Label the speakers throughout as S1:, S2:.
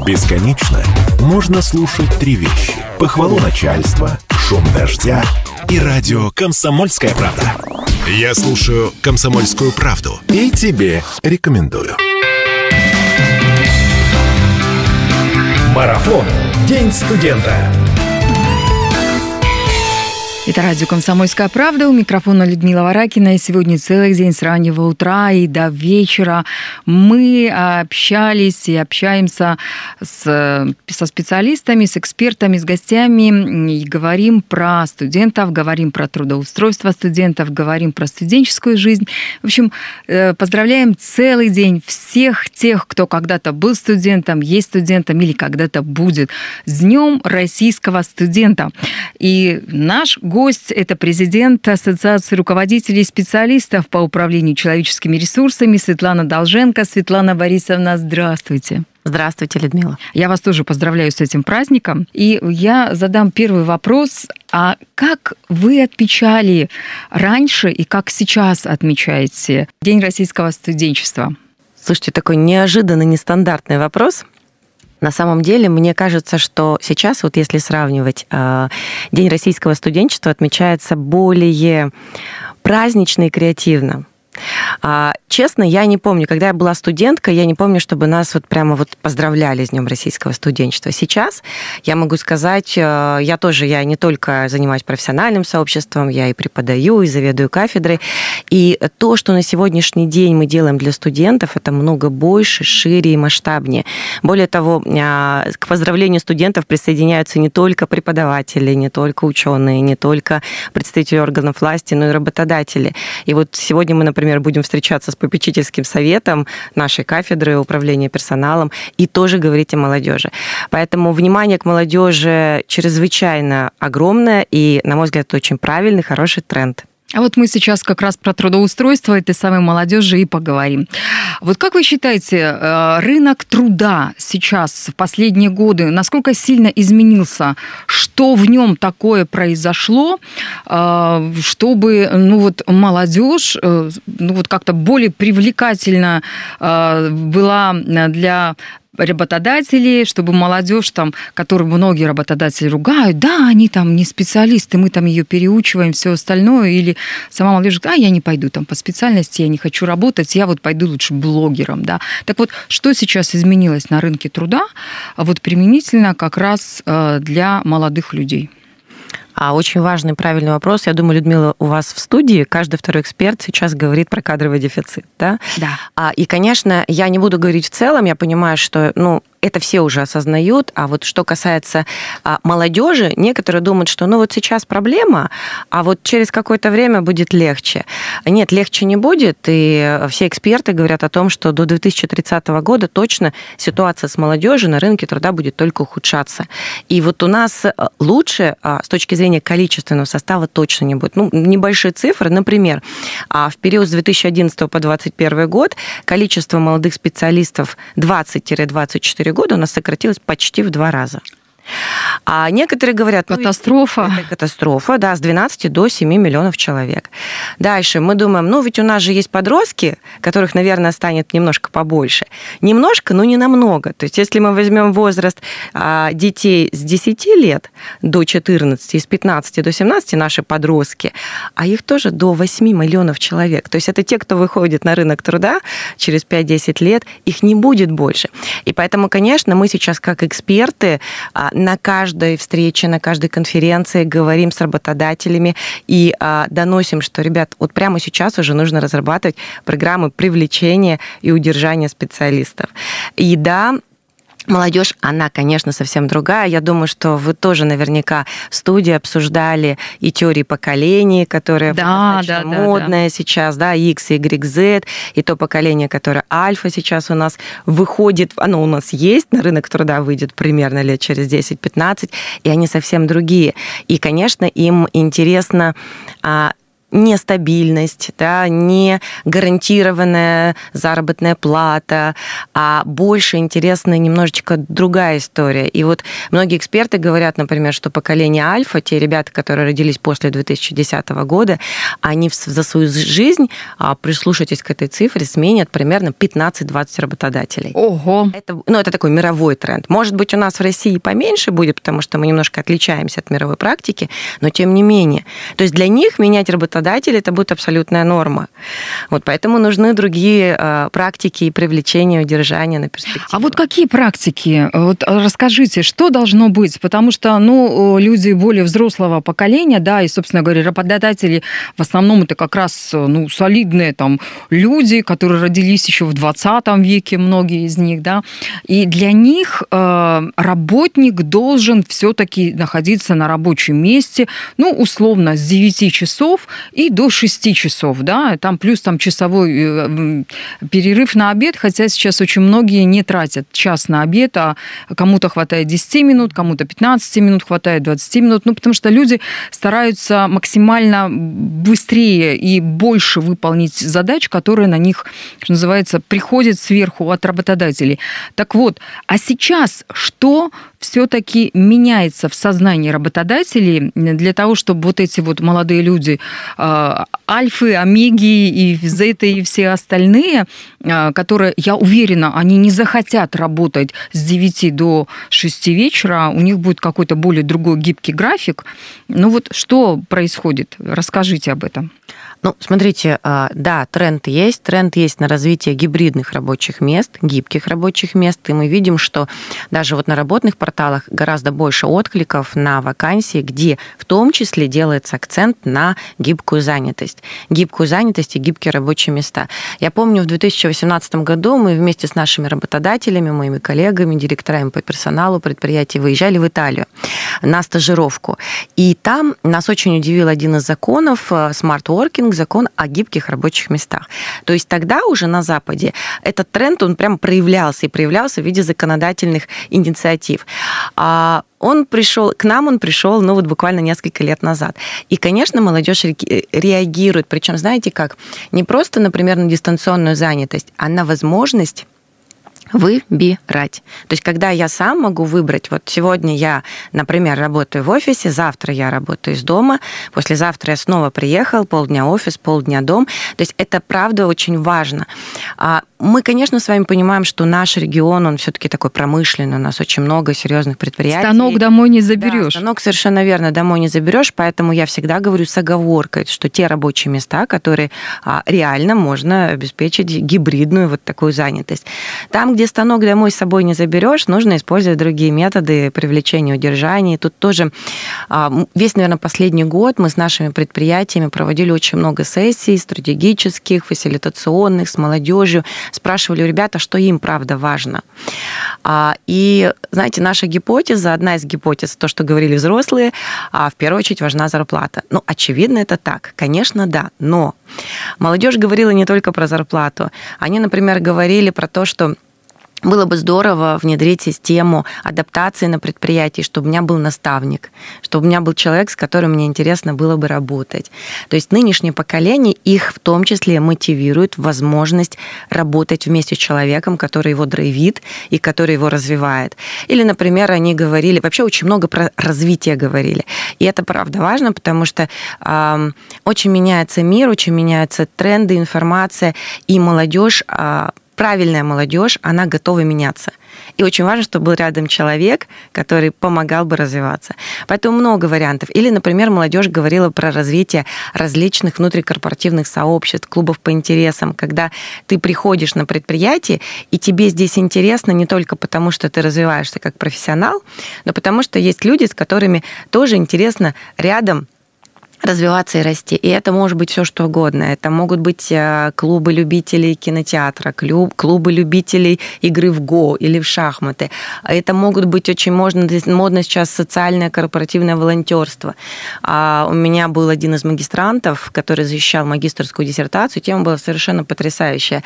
S1: Бесконечно можно слушать три вещи: похвалу начальства, шум дождя и радио «Комсомольская правда». Я слушаю «Комсомольскую правду» и тебе рекомендую.
S2: Марафон. День студента.
S3: Это радио «Комсомольская правда». У микрофона Людмила Варакина. И сегодня целый день с раннего утра и до вечера мы общались и общаемся со специалистами, с экспертами, с гостями. И говорим про студентов, говорим про трудоустройство студентов, говорим про студенческую жизнь. В общем, поздравляем целый день всех тех, кто когда-то был студентом, есть студентом или когда-то будет. С Днем российского студента. И наш гость – это президент Ассоциации руководителей и специалистов по управлению человеческими ресурсами Светлана Долженко. Светлана Борисовна, здравствуйте.
S4: Здравствуйте, Людмила.
S3: Я вас тоже поздравляю с этим праздником. И я задам первый вопрос. А как вы отмечали раньше и как сейчас отмечаете День российского студенчества?
S4: Слушайте, такой неожиданный, нестандартный вопрос. На самом деле, мне кажется, что сейчас, вот если сравнивать, День российского студенчества отмечается более празднично и креативно. Честно, я не помню, когда я была студенткой, я не помню, чтобы нас вот прямо вот поздравляли с Днем российского студенчества. Сейчас я могу сказать, я не только занимаюсь профессиональным сообществом, я и преподаю, и заведую кафедрой. И то, что на сегодняшний день мы делаем для студентов, это много больше, шире и масштабнее. Более того, к поздравлению студентов присоединяются не только преподаватели, не только ученые, не только представители органов власти, но и работодатели. И вот сегодня мы, например, будем встречаться с попечительским советом нашей кафедры управления персоналом и тоже говорить о молодежи. Поэтому внимание к молодежи чрезвычайно огромное, и, на мой взгляд, это очень правильный, хороший тренд.
S3: А вот мы сейчас как раз про трудоустройство этой самой молодежи и поговорим. Вот как вы считаете, рынок труда сейчас, в последние годы, насколько сильно изменился? Что в нем такое произошло, чтобы молодежь как-то более привлекательна была для работодателей, чтобы молодежь, которую многие работодатели ругают, да, они не специалисты, мы ее переучиваем, все остальное, или сама молодежь говорит, я не пойду по специальности, я не хочу работать, я пойду лучше блогером, да. Так вот, что сейчас изменилось на рынке труда, применительно как раз для молодых людей?
S4: Очень важный, правильный вопрос. Я думаю, Людмила, у вас в студии каждый второй эксперт сейчас говорит про кадровый дефицит, да?
S3: Да.
S4: И, конечно, я не буду говорить в целом, я понимаю, что, это все уже осознают, а вот что касается молодежи, некоторые думают, что сейчас проблема, а вот через какое-то время будет легче. Нет, легче не будет, и все эксперты говорят о том, что до 2030 года точно ситуация с молодежью на рынке труда будет только ухудшаться. И вот у нас лучше с точки зрения количественного состава точно не будет. Небольшие цифры, например, в период с 2011 по 2021 год количество молодых специалистов 20-24 года у нас сократилось почти в 2 раза. А некоторые говорят...
S3: Катастрофа.
S4: Это катастрофа, да, с 12 до 7 миллионов человек. Дальше мы думаем, ведь у нас же есть подростки, которых, наверное, станет немножко побольше. Немножко, но не намного. То есть если мы возьмем возраст детей с 10 лет до 14, и с 15 до 17 наши подростки, а их тоже до 8 миллионов человек. То есть это те, кто выходит на рынок труда через 5-10 лет, их не будет больше. И поэтому, конечно, мы сейчас как эксперты на каждой встрече, на каждой конференции говорим с работодателями и доносим, что, ребят, вот прямо сейчас уже нужно разрабатывать программы привлечения и удержания специалистов. И да, молодежь, она, конечно, совсем другая. Я думаю, что вы тоже наверняка в студии обсуждали и теории поколений, которые достаточно модные сейчас, да, X, Y, Z, и то поколение, которое альфа сейчас у нас выходит, оно у нас есть, на рынок труда выйдет примерно лет через 10-15, и они совсем другие. И, конечно, им интересно нестабильность, да, не гарантированная заработная плата, а больше интересная немножечко другая история. И вот многие эксперты говорят, например, что поколение альфа, те ребята, которые родились после 2010 года, они за свою жизнь, прислушайтесь к этой цифре, сменят примерно 15-20 работодателей.
S3: Ого!
S4: Это такой мировой тренд. Может быть, у нас в России поменьше будет, потому что мы немножко отличаемся от мировой практики, но тем не менее. То есть для них менять работодателей это будет абсолютная норма. Вот поэтому нужны другие практики и привлечения, удержания на перспективу.
S3: А вот какие практики? Вот расскажите, что должно быть? Потому что, люди более взрослого поколения, да, и, собственно говоря, работодатели в основном это как раз, солидные там люди, которые родились еще в 20 веке, многие из них, да, и для них работник должен все-таки находиться на рабочем месте, условно, с 9 часов и до 6 часов, да, там плюс часовой перерыв на обед, хотя сейчас очень многие не тратят час на обед, а кому-то хватает 10 минут, кому-то 15 минут хватает, 20 минут, потому что люди стараются максимально быстрее и больше выполнить задач, которые на них, что называется, приходят сверху от работодателей. Так вот, а сейчас что все-таки меняется в сознании работодателей для того, чтобы вот эти вот молодые люди, альфы, омеги и зеты и все остальные, которые, я уверена, они не захотят работать с 9 до 6 вечера, у них будет какой-то более другой гибкий график. Что происходит? Расскажите об этом.
S4: Смотрите, да, тренд есть на развитие гибридных рабочих мест, гибких рабочих мест, и мы видим, что даже вот на работных порталах гораздо больше откликов на вакансии, где в том числе делается акцент на гибкую занятость и гибкие рабочие места. Я помню, в 2018 году мы вместе с нашими работодателями, моими коллегами, директорами по персоналу предприятий выезжали в Италию на стажировку. И там нас очень удивил один из законов Smart Working, закон о гибких рабочих местах. То есть тогда уже на Западе этот тренд, он прям проявлялся в виде законодательных инициатив. Он пришел буквально несколько лет назад. И, конечно, молодежь реагирует. Причем, знаете как, не просто, например, на дистанционную занятость, а на возможность выбирать. То есть, когда я сам могу выбрать, вот сегодня я, например, работаю в офисе, завтра я работаю из дома, послезавтра я снова приехал, полдня офис, полдня дом. То есть, это, правда, очень важно. Мы, конечно, с вами понимаем, что наш регион, он все-таки такой промышленный, у нас очень много серьезных предприятий.
S3: Станок домой не заберешь.
S4: Да, станок совершенно верно домой не заберешь, поэтому я всегда говорю с оговоркой, что те рабочие места, которые реально можно обеспечить гибридную вот такую занятость. Там, где станок домой с собой не заберешь, нужно использовать другие методы привлечения, удержания. Тут тоже весь, наверное, последний год мы с нашими предприятиями проводили очень много сессий стратегических, фасилитационных, с молодежью, спрашивали у ребят, что им, правда, важно. И, знаете, наша гипотеза, одна из гипотез, то, что говорили взрослые, в первую очередь важна зарплата. Очевидно, это так. Конечно, да. Но молодежь говорила не только про зарплату. Они, например, говорили про то, что было бы здорово внедрить систему адаптации на предприятии, чтобы у меня был наставник, чтобы у меня был человек, с которым мне интересно было бы работать. То есть нынешнее поколение, их в том числе мотивирует возможность работать вместе с человеком, который его драйвит и который его развивает. Или, например, они говорили, вообще очень много про развитие говорили. И это правда важно, потому что очень меняется мир, очень меняются тренды, информация, и молодежь, правильная молодежь, она готова меняться. И очень важно, чтобы был рядом человек, который помогал бы развиваться. Поэтому много вариантов. Или, например, молодежь говорила про развитие различных внутрикорпоративных сообществ, клубов по интересам, когда ты приходишь на предприятие, и тебе здесь интересно не только потому, что ты развиваешься как профессионал, но потому что есть люди, с которыми тоже интересно рядом развиваться и расти. И это может быть все что угодно. Это могут быть клубы любителей кинотеатра, клубы любителей игры в го или в шахматы. Это могут быть очень модно сейчас социальное корпоративное волонтерство. У меня был один из магистрантов, который защищал магистерскую диссертацию. Тема была совершенно потрясающая.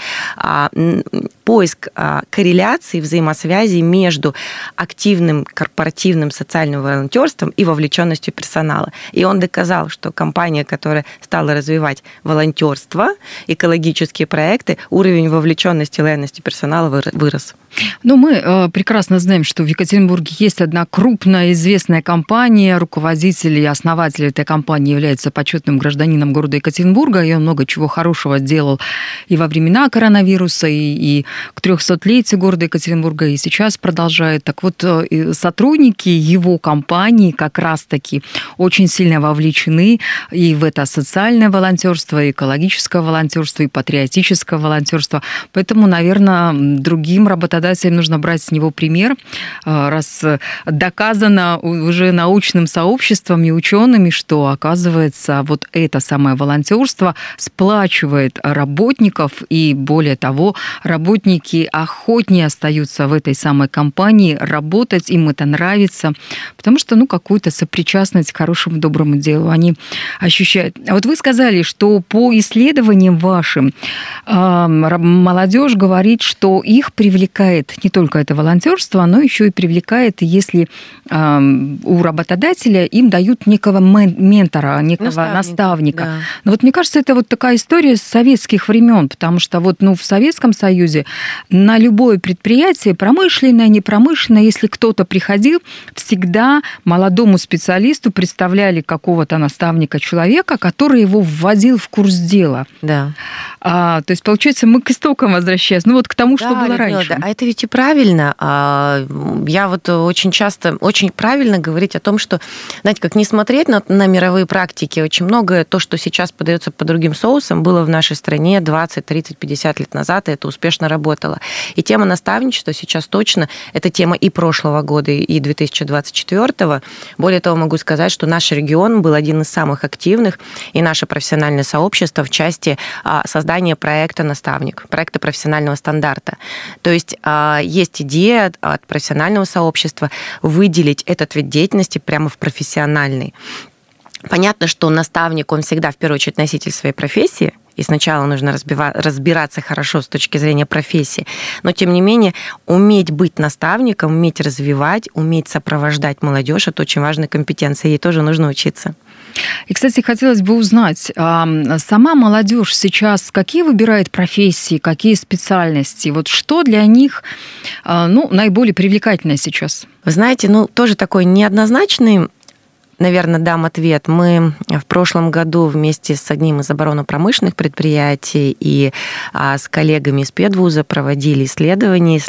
S4: Поиск корреляции, взаимосвязи между активным корпоративным социальным волонтерством и вовлеченностью персонала. И он доказал, что что компания, которая стала развивать волонтерство, экологические проекты, уровень вовлеченности и лояльности персонала вырос.
S3: Но мы прекрасно знаем, что в Екатеринбурге есть одна крупная известная компания. Руководитель и основатель этой компании является почетным гражданином города Екатеринбурга, и он много чего хорошего делал и во времена коронавируса, и к 300-летию города Екатеринбурга, и сейчас продолжает. Так вот, сотрудники его компании как раз-таки очень сильно вовлечены и в это социальное волонтерство, и экологическое волонтерство, и патриотическое волонтерство. Поэтому, наверное, другим работодателям нужно брать с него пример, раз доказано уже научным сообществом и учеными, что, оказывается, вот это самое волонтерство сплачивает работников, и более того, работники охотнее остаются в этой самой компании работать, им это нравится, потому что, какую-то сопричастность к хорошему, доброму делу они ощущают. А вот вы сказали, что по исследованиям вашим молодежь говорит, что их привлекает не только это волонтерство, но еще и привлекает, если у работодателя им дают некого ментора, некого наставника. Да. Но вот мне кажется, это вот такая история с советских времен, потому что в Советском Союзе на любое предприятие, промышленное, непромышленное, если кто-то приходил, всегда молодому специалисту представляли какого-то наставника, человека, который его вводил в курс дела.
S4: Да.
S3: То есть, получается, мы к истокам возвращаемся, к тому, что было раньше.
S4: Да. А это ведь и правильно. Я очень часто, очень правильно говорить о том, что, знаете, как не смотреть на мировые практики, очень многое, то, что сейчас подается по другим соусам, было в нашей стране 20, 30, 50 лет назад, и это успешно работало. И тема наставничества сейчас точно, это тема и прошлого года, и 2024. Более того, могу сказать, что наш регион был один из самых активных, и наше профессиональное сообщество в части создания проекта «Наставник», проекта профессионального стандарта. То есть есть идея от профессионального сообщества выделить этот вид деятельности прямо в профессиональный. Понятно, что наставник, он всегда в первую очередь носитель своей профессии, и сначала нужно разбираться хорошо с точки зрения профессии. Но, тем не менее, уметь быть наставником, уметь развивать, уметь сопровождать молодежь – это очень важная компетенция, ей тоже нужно учиться.
S3: И, кстати, хотелось бы узнать, сама молодежь сейчас какие выбирает профессии, какие специальности? Вот что для них наиболее привлекательно сейчас?
S4: Вы знаете, тоже такой неоднозначный, наверное, дам ответ. Мы в прошлом году вместе с одним из оборонно-промышленных предприятий и с коллегами из педвуза проводили исследования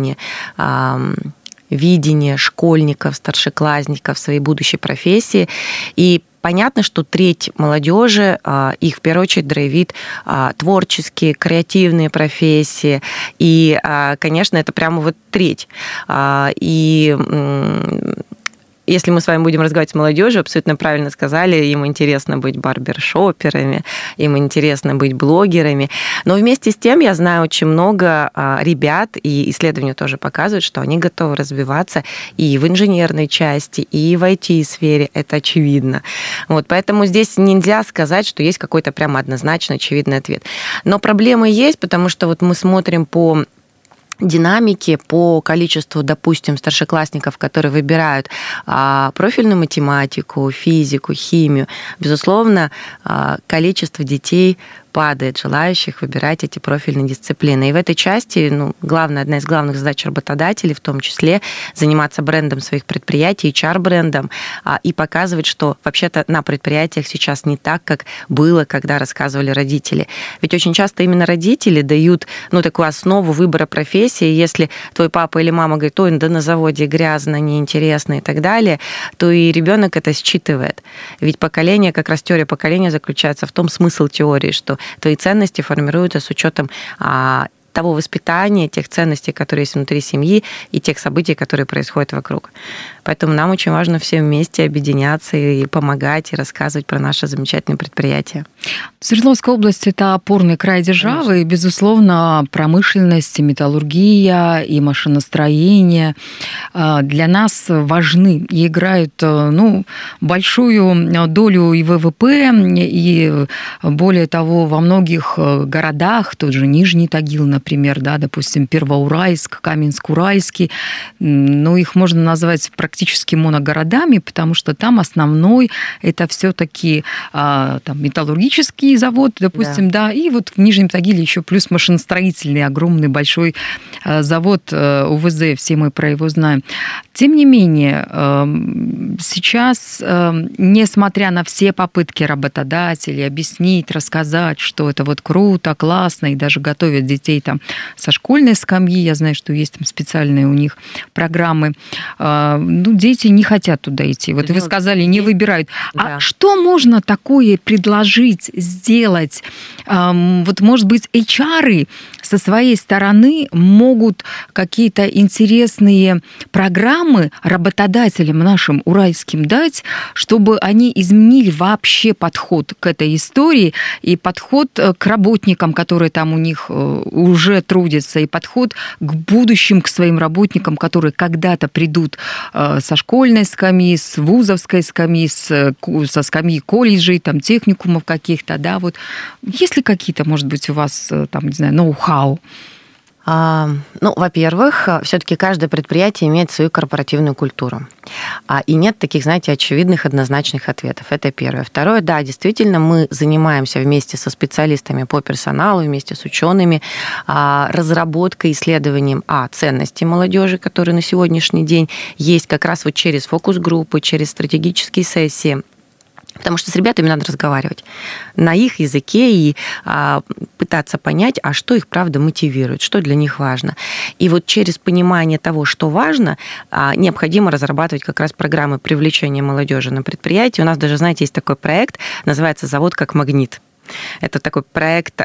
S4: видения школьников, старшеклассников своей будущей профессии. И понятно, что треть молодежи, их в первую очередь драйвит творческие, креативные профессии. И, конечно, это прямо треть. И если мы с вами будем разговаривать с молодежью, абсолютно правильно сказали, им интересно быть барбершоперами, им интересно быть блогерами. Но вместе с тем я знаю очень много ребят, и исследования тоже показывают, что они готовы развиваться и в инженерной части, и в IT-сфере, это очевидно. Поэтому здесь нельзя сказать, что есть какой-то прямо однозначно очевидный ответ. Но проблемы есть, потому что мы смотрим по динамики, по количеству, допустим, старшеклассников, которые выбирают профильную математику, физику, химию. Безусловно, количество детей падает, желающих выбирать эти профильные дисциплины. И в этой части одна из главных задач работодателей, в том числе, заниматься брендом своих предприятий, HR-брендом, и показывать, что вообще-то на предприятиях сейчас не так, как было, когда рассказывали родители. Ведь очень часто именно родители дают такую основу выбора профессии. Если твой папа или мама говорит, ой, да на заводе грязно, неинтересно и так далее, то и ребенок это считывает. Ведь поколение, как раз теория поколения заключается в том, смысл теории, что твои ценности формируются с учетом того воспитания, тех ценностей, которые есть внутри семьи, и тех событий, которые происходят вокруг. Поэтому нам очень важно все вместе объединяться и помогать, и рассказывать про наше замечательное предприятие.
S3: Свердловская область – это опорный край державы, конечно. И, безусловно, промышленность, и металлургия, и машиностроение для нас важны и играют большую долю и ВВП, и более того, во многих городах, тот же Нижний Тагил, например, например, да, допустим, Первоуральск, Каменск-Уральский, ну, их можно назвать практически моногородами, потому что там основной это все-таки там металлургический завод, допустим, да, и вот в Нижнем Тагиле еще плюс машиностроительный огромный большой завод УВЗ, все мы про его знаем. Тем не менее, сейчас, несмотря на все попытки работодателей объяснить, рассказать, что это вот круто, классно, и даже готовят детей там со школьной скамьи, я знаю, что есть там специальные у них программы, ну, дети не хотят туда идти. Вот вы сказали, не выбирают. Да. А что можно такое предложить, сделать? Вот, может быть, HR со своей стороны могут какие-то интересные программы работодателям нашим уральским дать, чтобы они изменили вообще подход к этой истории и подход к работникам, которые там у них уже трудятся, и подход к будущим, к своим работникам, которые когда-то придут со школьной скамьи, с вузовской скамьи, со скамьи колледжей, там, техникумов каких-то, да, вот. Есть ли какие-то, может быть, у вас, там, не знаю, ноу-хау?
S4: Ну, во-первых, все-таки каждое предприятие имеет свою корпоративную культуру. И нет таких, знаете, очевидных, однозначных ответов. Это первое. Второе, да, действительно, мы занимаемся вместе со специалистами по персоналу, вместе с учеными разработкой, исследованием ценностей молодежи, которые на сегодняшний день есть как раз вот через фокус-группы, через стратегические сессии. Потому что с ребятами надо разговаривать на их языке и пытаться понять, а что их правда мотивирует, что для них важно. И вот через понимание того, что важно, необходимо разрабатывать как раз программы привлечения молодежи на предприятие. У нас даже, знаете, есть такой проект, называется «Завод как магнит». Это такой проект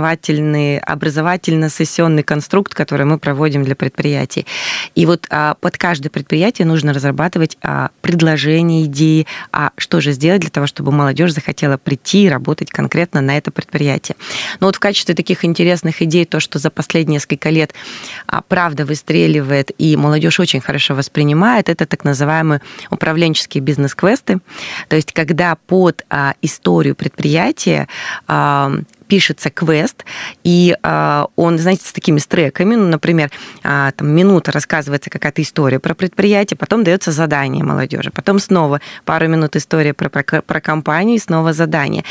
S4: образовательно-сессионный конструкт, который мы проводим для предприятий. И вот под каждое предприятие нужно разрабатывать предложения, идеи, что же сделать для того, чтобы молодежь захотела прийти и работать конкретно на это предприятие. Но вот в качестве таких интересных идей, то, что за последние несколько лет правда выстреливает и молодежь очень хорошо воспринимает, это так называемые управленческие бизнес-квесты. То есть когда под историю предприятия пишется квест, и он, знаете, с такими стреками, ну, например, там минута рассказывается какая-то история про предприятие, потом дается задание молодежи, потом снова пару минут история про компанию, и снова задание.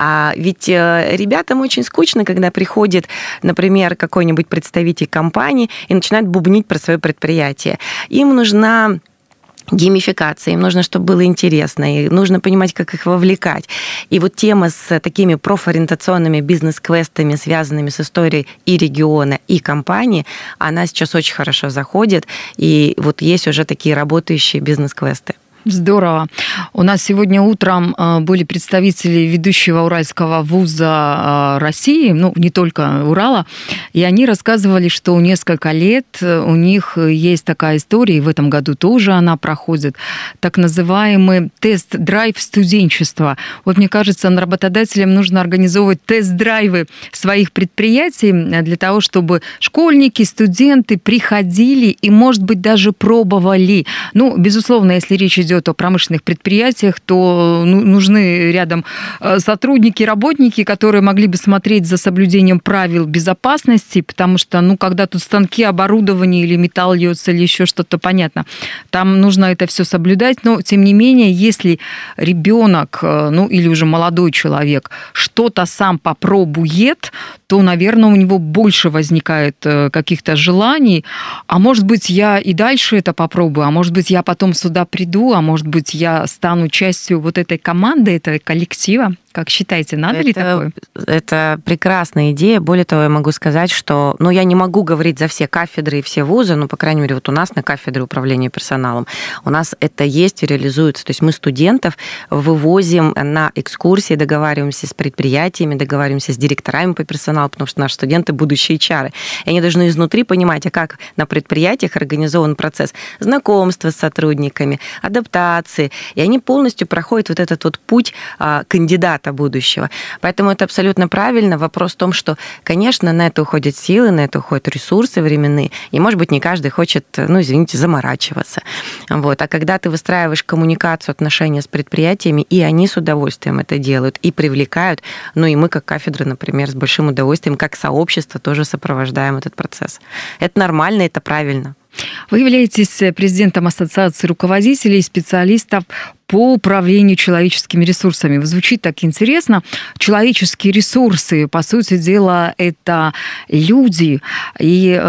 S4: Ведь ребятам очень скучно, когда приходит, например, какой-нибудь представитель компании и начинает бубнить про свое предприятие. Им нужна геймификация, им нужно, чтобы было интересно, и нужно понимать, как их вовлекать. И вот тема с такими профориентационными бизнес-квестами, связанными с историей и региона, и компании, она сейчас очень хорошо заходит, и вот есть уже такие работающие бизнес-квесты.
S3: Здорово. У нас сегодня утром были представители ведущего уральского вуза России, ну, не только Урала, и они рассказывали, что несколько лет у них есть такая история, и в этом году тоже она проходит, так называемый тест-драйв студенчества. Вот мне кажется, работодателям нужно организовывать тест-драйвы своих предприятий для того, чтобы школьники, студенты приходили и, может быть, даже пробовали. Ну, безусловно, если речь идет о промышленных предприятиях, то нужны рядом сотрудники, работники, которые могли бы смотреть за соблюдением правил безопасности, потому что, когда тут станки, оборудование или металл льется, или еще что-то, понятно, там нужно это все соблюдать, но, тем не менее, если ребенок, или уже молодой человек что-то сам попробует, то, наверное, у него больше возникает каких-то желаний, а может быть, я и дальше это попробую, а может быть, я потом сюда приду, а может быть, я стану частью вот этой команды, этого коллектива. Как считаете, надо ли такое?
S4: Это прекрасная идея. Более того, я могу сказать, что, я не могу говорить за все кафедры и все вузы, но, по крайней мере, вот у нас на кафедре управления персоналом у нас это есть и реализуется. То есть мы студентов вывозим на экскурсии, договариваемся с предприятиями, договариваемся с директорами по персоналу, потому что наши студенты – будущие HR. И они должны изнутри понимать, как на предприятиях организован процесс знакомства с сотрудниками, адаптации. И они полностью проходят вот этот вот путь кандидата ребята будущего. Поэтому это абсолютно правильно. Вопрос в том, что, конечно, на это уходят силы, на это уходят ресурсы временные, и, может быть, не каждый хочет, заморачиваться. Вот. А когда ты выстраиваешь коммуникацию, отношения с предприятиями, и они с удовольствием это делают, и привлекают, и мы, как кафедра, например, с большим удовольствием, как сообщество, тоже сопровождаем этот процесс. Это нормально, это правильно.
S3: Вы являетесь президентом Ассоциации руководителей и специалистов по управлению человеческими ресурсами. Звучит так интересно. Человеческие ресурсы, по сути дела, это люди. И,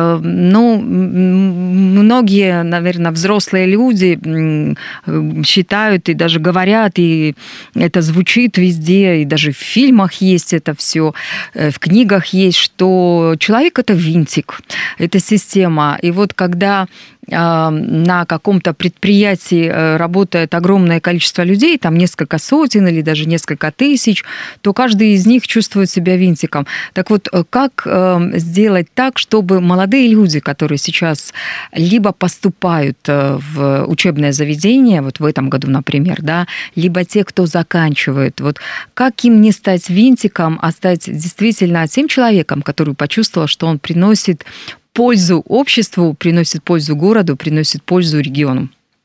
S3: многие, наверное, взрослые люди считают и даже говорят, и это звучит везде, и даже в фильмах есть это все, в книгах есть, что человек – это винтик, это система. И вот когда на каком-то предприятии работает огромное количество людей, там несколько сотен или даже несколько тысяч, то каждый из них чувствует себя винтиком. Так вот, как сделать так, чтобы молодые люди, которые сейчас либо поступают в учебное заведение, вот в этом году, например, да, либо те, кто заканчивает, вот как им не стать винтиком, а стать действительно тем человеком, который почувствовал, что он приносит пользу обществу, приносит пользу городу, приносит пользу региону?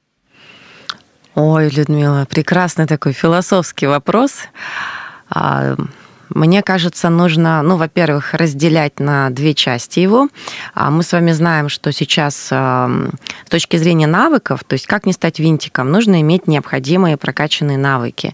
S4: Ой, Людмила, прекрасный такой философский вопрос. Мне кажется, нужно, во-первых, разделять на две части его. Мы с вами знаем, что сейчас с точки зрения навыков, то есть как не стать винтиком, нужно иметь необходимые прокачанные навыки.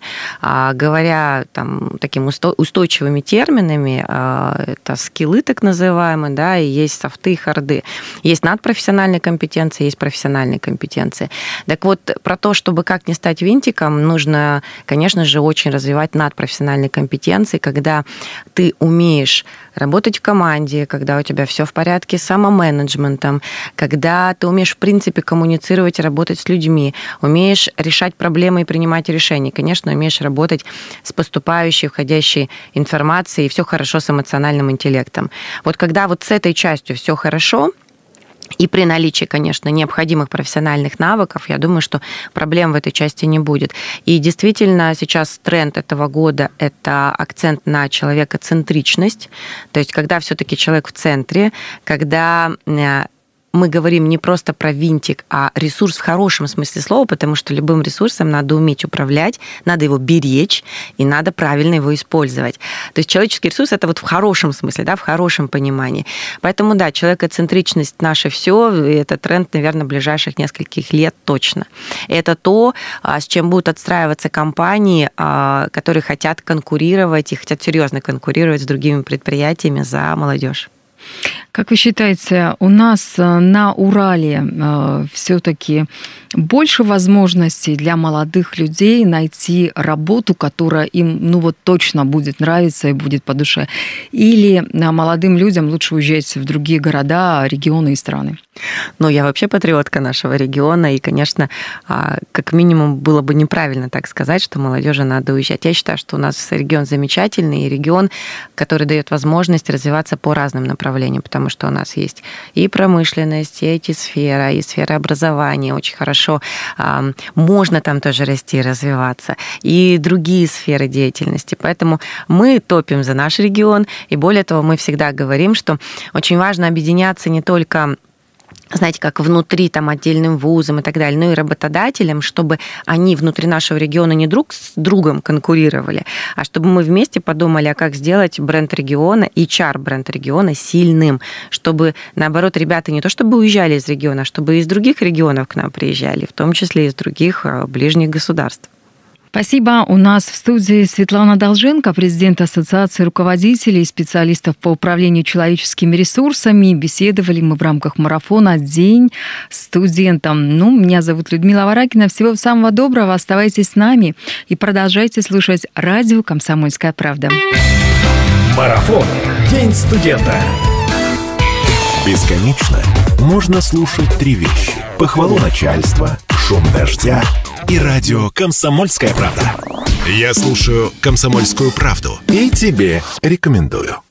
S4: Говоря такими устойчивыми терминами, это скиллы так называемые, да, и есть софты и харды. Есть надпрофессиональные компетенции, есть профессиональные компетенции. Так вот, про то, чтобы как не стать винтиком, нужно, конечно же, очень развивать надпрофессиональные компетенции, когда ты умеешь работать в команде, когда у тебя все в порядке с самоменеджментом, когда ты умеешь, в принципе, коммуницировать и работать с людьми, умеешь решать проблемы и принимать решения, конечно, умеешь работать с поступающей, входящей информацией, и все хорошо с эмоциональным интеллектом. Вот когда вот с этой частью все хорошо, и при наличии, конечно, необходимых профессиональных навыков, я думаю, что проблем в этой части не будет. И действительно, сейчас тренд этого года – это акцент на человекоцентричность, то есть когда все-таки человек в центре, когда мы говорим не просто про винтик, а ресурс в хорошем смысле слова, потому что любым ресурсом надо уметь управлять, надо его беречь, и надо правильно его использовать. То есть человеческий ресурс – это вот в хорошем смысле, да, в хорошем понимании. Поэтому, да, человекоцентричность – наше все, и это тренд, наверное, ближайших нескольких лет точно. Это то, с чем будут отстраиваться компании, которые хотят конкурировать и хотят серьезно конкурировать с другими предприятиями за молодежь.
S3: Как вы считаете, у нас на Урале все-таки больше возможностей для молодых людей найти работу, которая им точно будет нравиться и будет по душе? Или молодым людям лучше уезжать в другие города, регионы и страны?
S4: Я вообще патриотка нашего региона, и, конечно, как минимум было бы неправильно так сказать, что молодежи надо уезжать. Я считаю, что у нас регион замечательный, и регион, который дает возможность развиваться по разным направлениям, потому что у нас есть и промышленность, и IT-сфера, и сфера образования очень хорошо. Можно там тоже расти и развиваться, и другие сферы деятельности. Поэтому мы топим за наш регион, и более того, мы всегда говорим, что очень важно объединяться не только, знаете, как внутри отдельным вузом и так далее, но и работодателям, чтобы они внутри нашего региона не друг с другом конкурировали, а чтобы мы вместе подумали, а как сделать бренд региона, HR-бренд региона сильным, чтобы, наоборот, ребята не то чтобы уезжали из региона, а чтобы из других регионов к нам приезжали, в том числе из других ближних государств.
S3: Спасибо. У нас в студии Светлана Долженко, президент Ассоциации руководителей и специалистов по управлению человеческими ресурсами. Беседовали мы в рамках марафона «День студентам». Меня зовут Людмила Варакина. Всего самого доброго. Оставайтесь с нами и продолжайте слушать радио «Комсомольская правда».
S2: Марафон «День студента».
S1: Бесконечно можно слушать три вещи: похвалу начальства, шум дождя и радио «Комсомольская правда». Я слушаю «Комсомольскую правду» и тебе рекомендую.